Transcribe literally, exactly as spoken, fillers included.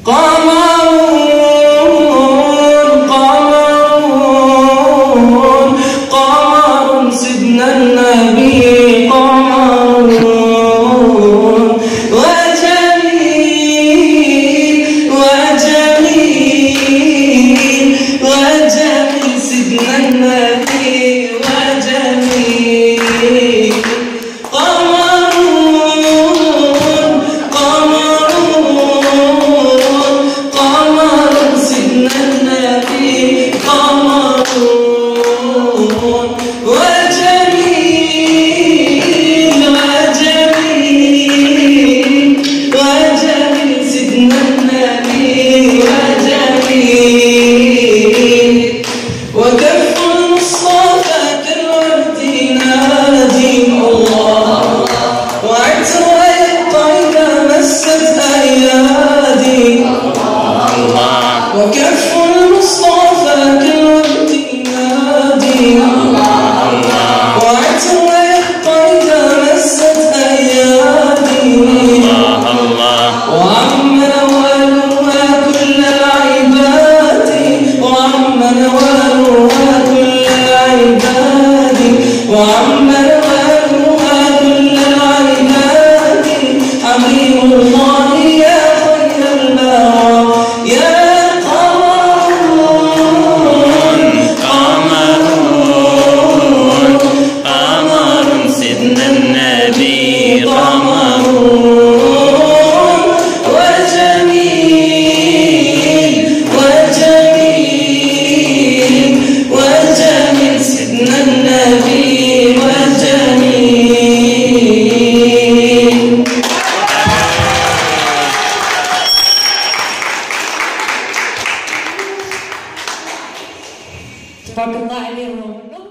قمر قمر قمر سيدنا النبي قمر وجميل وجميل وجميل سيدنا النبي وجميل قمر قمر قمر سيدنا النبي قمر وجميل وجميل وجميل سيدنا النبي وجميل وكف المصطفى كالورد ينادي الله وعطر يبقى إذا مست أيادي وكف المصطفى كالورد ينادي وعطر يبقى إذا مست أيادي وعم نوالها كل العباد وعم نوالها كل العباد وعم نوالها كل العباد حبيب الله يا خير البرى يا قمر قمر قمر سيدنا النبي قمر وجميل وجميل وجميل سيدنا النبي وجميل. تبارك الله عليهم.